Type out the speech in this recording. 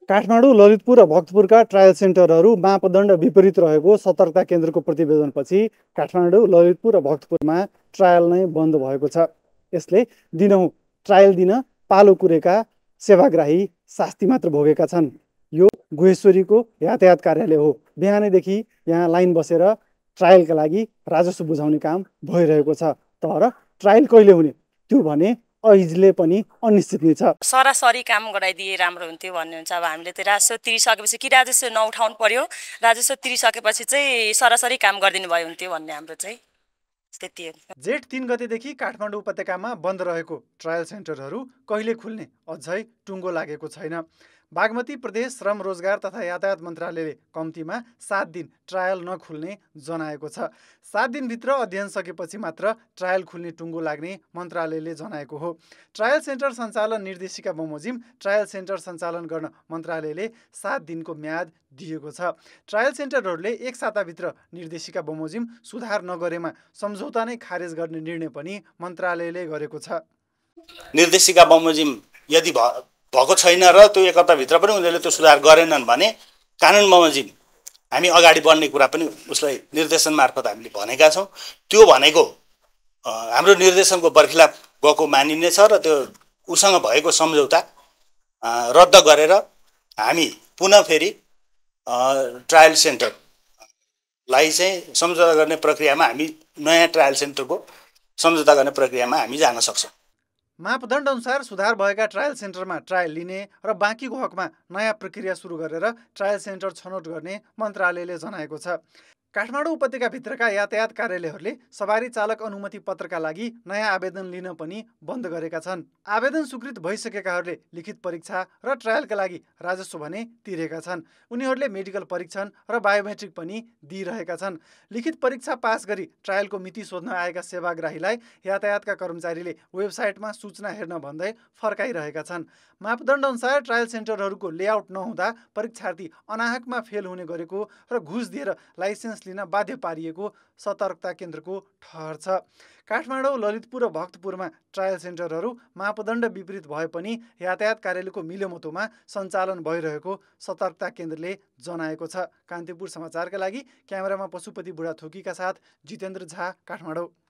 काठमाडौँ, ललितपुर र भक्तपुरका ट्रायल सेन्टरहरू मापदण्ड विपरीत रहेको सतर्कता केन्द्रको प्रतिवेदनपछि काठमाडौँ, ललितपुर र भक्तपुरमा ट्रायल नै बन्द भएको छ। यसले दिनहुँ ट्रायल दिन पालो कुरेका सेवाग्राही शास्ति मात्र भोगेका छन्। यो गुहेश्वरीको यातायात कार्यालय हो। बिहानैदेखि यहाँ लाइन बसेर ट्रायलका लागि राजस्व बुझाउने काम भइरहेको छ। तर ट्रायल कहिले हुने त्यो भने अहिले पनि अनिश्चित नै छ। सरासरी काम गराइदिए राम्रो हुन्थ्यो भन्ने हुन्छ। अब हामीले त राजस्व तिरिसकेपछि कि राजस्व नउठाउनु पर्यो, राजस्व तिरिसकेपछि चाहिँ सरासरी काम गरिदिनु भयो हुन्थ्यो भन्ने हाम्रो चाहिँ स्थिति हो। जेठ 3 गतेदेखि काठमाडौँ उपत्यकामा बन्द रहेको ट्रायल सेन्टरहरू कहिले खुल्ने अझै टुङ्गो लागेको छैन। बागमती प्रदेश श्रम रोजगार तथा यातायात मन्त्रालयले कम्तीमा 7 दिन ट्रायल नखुल्ने जनाएको छ। 7 दिनभित्र अध्ययन सकेपछि मात्र ट्रायल खुल्ने टुङ्गो लाग्ने मन्त्रालयले जनाएको हो। ट्रायल सेन्टर सञ्चालन निर्देशिका बमोजिम ट्रायल सेन्टर सञ्चालन गर्न मन्त्रालयले 7 दिनको म्याद दिएको छ। ट्रायल सेन्टरहरूले 1 साताभित्र निर्देशिका बमोजिम सुधार नगरेमा सम्झौता नै खारेज गर्ने निर्णय पनि मन्त्रालयले गरेको छ। निर्देशिका बमोजिम यदि भएको छैन र त्यो 1 हप्ताभित्र पनि उनीहरूले त्यो सुधार गरेनन् भने कानुन बमोजिम हामी अगाडि बढ्ने कुरा पनि उसलाई निर्देशन मार्फत हामीले भनेका छौँ। त्यो भनेको हाम्रो निर्देशनको बर्खिलाफ गएको मानिनेछ र त्यो उसँग भएको सम्झौता रद्द गरेर हामी पुनः फेरि ट्रायल सेन्टरलाई चाहिँ सम्झौता गर्ने प्रक्रियामा हामी नयाँ ट्रायल सेन्टरको सम्झौता गर्ने प्रक्रियामा हामी जान सक्छौँ। मापदण्ड अनुसार सुधार भएका ट्रायल सेन्टरमा ट्रायल लिने र बाँकीको हकमा नयाँ प्रक्रिया सुरु गरेर ट्रायल सेन्टर छनौट गर्ने मन्त्रालयले जनाएको छ। काठमाडौँ उपत्यकाभित्रका यातायात कार्यालयहरूले सवारी चालक अनुमति पत्रका लागि नयाँ आवेदन लिन पनि बन्द गरेका छन्। आवेदन स्वीकृत भइसकेकाहरूले लिखित परीक्षा र ट्रायलका लागि राजस्व भने तिरेका छन्। उनीहरूले मेडिकल परीक्षण र बायोमेट्रिक पनि दिइरहेका छन्। लिखित परीक्षा पास गरी ट्रायलको मिति सोध्न आएका सेवाग्राहीलाई यातायातका कर्मचारीले वेबसाइटमा सूचना हेर्न भन्दै फर्काइरहेका छन्। मापदण्ड अनुसार ट्रायल सेन्टरहरूको लेआउट नहुँदा परीक्षार्थी अनाहकमा फेल हुने गरेको र घुस दिएर लाइसेन्स लिन बाध्य पारिएको सतर्कता केन्द्रको ठहर छ। काठमाडौँ, ललितपुर र भक्तपुरमा ट्रायल सेन्टरहरू मापदण्ड विपरीत भए पनि यातायात कार्यालयको मिलेमतोमा सञ्चालन भइरहेको सतर्कता केन्द्रले जनाएको छ। कान्तिपुर समाचारका लागि क्यामेरामा पशुपति बुढाथोकीका साथ जितेन्द्र झा, काठमाडौँ।